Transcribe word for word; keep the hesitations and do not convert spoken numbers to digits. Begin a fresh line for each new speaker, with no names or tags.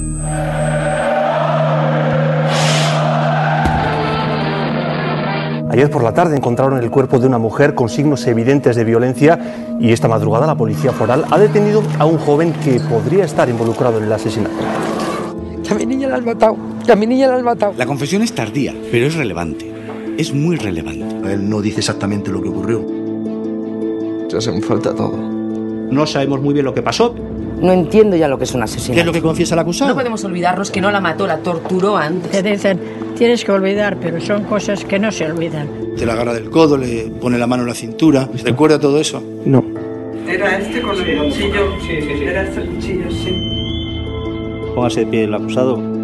Ayer por la tarde encontraron el cuerpo de una mujer con signos evidentes de violencia y esta madrugada la policía foral ha detenido a un joven que podría estar involucrado en el asesinato.
Que a mi niña la han matado, que a mi niña la han matado.
La confesión es tardía, pero es relevante. Es muy relevante.
Él no dice exactamente lo que ocurrió.
Ya se me falta todo.
No sabemos muy bien lo que pasó.
No entiendo ya lo que es un asesinato.
¿Qué es lo que confiesa el acusado?
No podemos olvidarnos que no la mató, la torturó antes.
Te dicen, tienes que olvidar, pero son cosas que no se olvidan.
Te la agarra del codo, le pone la mano en la cintura. ¿Se recuerda todo eso?
No.
Era este con el cuchillo. Sí, sí, sí. Era este cuchillo, sí.
Póngase de pie el acusado.